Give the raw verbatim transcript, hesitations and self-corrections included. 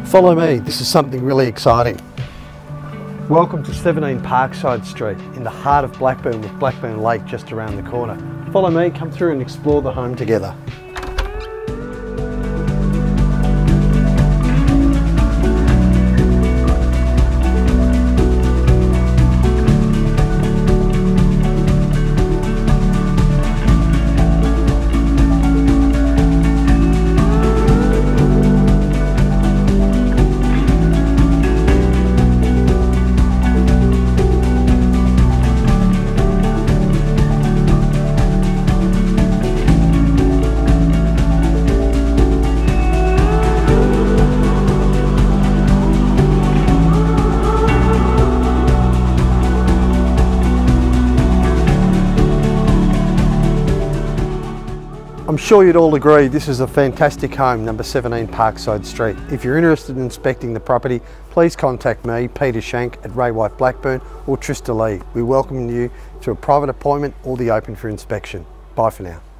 Follow me, this is something really exciting. Welcome to seventeen Parkside Street in the heart of Blackburn with Blackburn Lake just around the corner. Follow me, come through and explore the home together. I'm sure you'd all agree this is a fantastic home, number seventeen Parkside Street. If you're interested in inspecting the property, please contact me, Peter Shank at Ray White Blackburn or Trista Lee. We welcome you to a private appointment or the open for inspection. Bye for now.